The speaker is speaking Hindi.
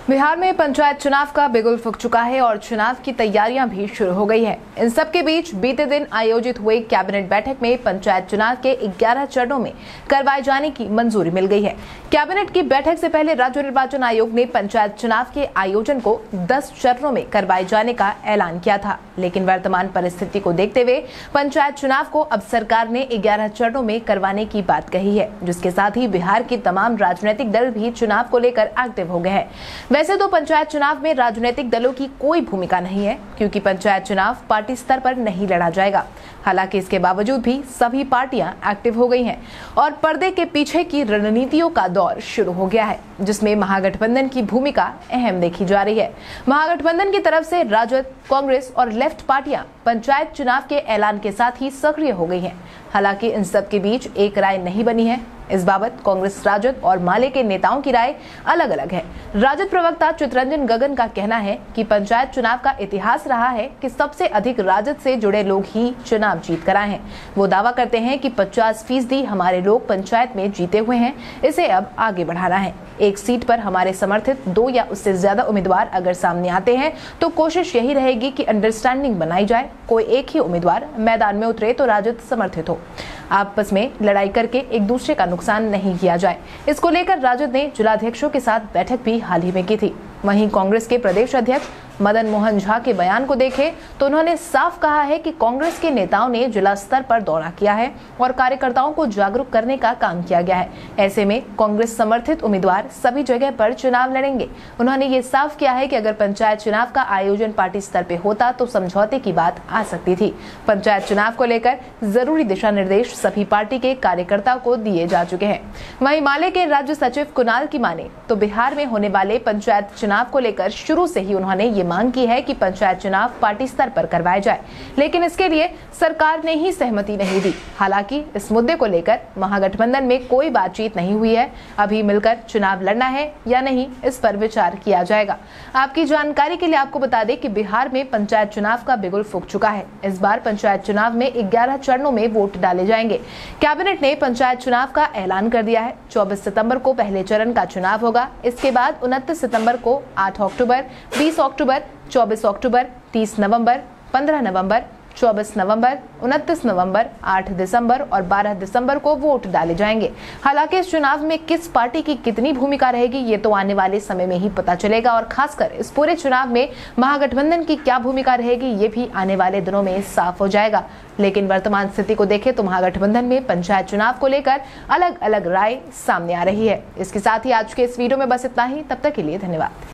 बिहार में पंचायत चुनाव का बिगुल फूंक चुका है और चुनाव की तैयारियां भी शुरू हो गई हैं। इन सब के बीच बीते दिन आयोजित हुए कैबिनेट बैठक में पंचायत चुनाव के 11 चरणों में करवाए जाने की मंजूरी मिल गई है। कैबिनेट की बैठक से पहले राज्य निर्वाचन आयोग ने पंचायत चुनाव के आयोजन को 10 चरणों में करवाए जाने का ऐलान किया था, लेकिन वर्तमान परिस्थिति को देखते हुए पंचायत चुनाव को अब सरकार ने 11 चरणों में करवाने की बात कही है, जिसके साथ ही बिहार के तमाम राजनीतिक दल भी चुनाव को लेकर एक्टिव हो गए हैं। वैसे तो पंचायत चुनाव में राजनीतिक दलों की कोई भूमिका नहीं है, क्योंकि पंचायत चुनाव पार्टी स्तर पर नहीं लड़ा जाएगा। हालांकि इसके बावजूद भी सभी पार्टियां एक्टिव हो गई हैं और पर्दे के पीछे की रणनीतियों का दौर शुरू हो गया है, जिसमें महागठबंधन की भूमिका अहम देखी जा रही है। महागठबंधन की तरफ से राजद, कांग्रेस और लेफ्ट पार्टियां पंचायत चुनाव के ऐलान के साथ ही सक्रिय हो गई हैं। हालांकि इन सब के बीच एक राय नहीं बनी है। इस बाबत कांग्रेस, राजद और माले के नेताओं की राय अलग अलग है। राजद प्रवक्ता चितरंजन गगन का कहना है कि पंचायत चुनाव का इतिहास रहा है कि सबसे अधिक राजद से जुड़े लोग ही चुनाव जीत कर आए हैं। वो दावा करते हैं कि 50% हमारे लोग पंचायत में जीते हुए हैं, इसे अब आगे बढ़ाना है। एक सीट पर हमारे समर्थित 2 या उससे ज्यादा उम्मीदवार अगर सामने आते हैं तो कोशिश यही रहेगी कि अंडरस्टैंडिंग बनाई जाए, कोई एक ही उम्मीदवार मैदान में उतरे तो राजद समर्थित हो, आपस में लड़ाई करके एक दूसरे का नुकसान नहीं किया जाए। इसको लेकर राजद ने जिलाध्यक्षों के साथ बैठक भी हाल ही में की थी। वहीं कांग्रेस के प्रदेश अध्यक्ष मदन मोहन झा के बयान को देखें तो उन्होंने साफ कहा है कि कांग्रेस के नेताओं ने जिला स्तर पर दौरा किया है और कार्यकर्ताओं को जागरूक करने का काम किया गया है। ऐसे में कांग्रेस समर्थित उम्मीदवार सभी जगह पर चुनाव लड़ेंगे। उन्होंने ये साफ किया है कि अगर पंचायत चुनाव का आयोजन पार्टी स्तर पे होता तो समझौते की बात आ सकती थी। पंचायत चुनाव को लेकर जरूरी दिशा निर्देश सभी पार्टी के कार्यकर्ताओं को दिए जा चुके हैं। वहीं माले के राज्य सचिव कुणाल की माने तो बिहार में होने वाले पंचायत चुनाव को लेकर शुरू से ही उन्होंने ये मांग की है कि पंचायत चुनाव पार्टी स्तर पर करवाए जाए, लेकिन इसके लिए सरकार ने ही सहमति नहीं दी। हालांकि इस मुद्दे को लेकर महागठबंधन में कोई बातचीत नहीं हुई है। अभी मिलकर चुनाव लड़ना है या नहीं, इस पर विचार किया जाएगा। आपकी जानकारी के लिए आपको बता दें कि बिहार में पंचायत चुनाव का बिगुल फूंक चुका है। इस बार पंचायत चुनाव में 11 चरणों में वोट डाले जाएंगे। कैबिनेट ने पंचायत चुनाव का ऐलान कर दिया है। 24 सितंबर को पहले चरण का चुनाव होगा। इसके बाद 29 सितंबर को 8 अक्टूबर, 20 अक्टूबर, 24 अक्टूबर, 30 नवंबर, 15 नवंबर, 24 नवंबर, 29 नवंबर, 8 दिसंबर और 12 दिसंबर को वोट डाले जाएंगे। हालांकि इस चुनाव में किस पार्टी की कितनी भूमिका रहेगी ये तो आने वाले समय में ही पता चलेगा और खासकर इस पूरे चुनाव में महागठबंधन की क्या भूमिका रहेगी ये भी आने वाले दिनों में साफ हो जाएगा। लेकिन वर्तमान स्थिति को देखें तो महागठबंधन में पंचायत चुनाव को लेकर अलग अलग राय सामने आ रही है। इसके साथ ही आज के इस वीडियो में बस इतना ही। तब तक के लिए धन्यवाद।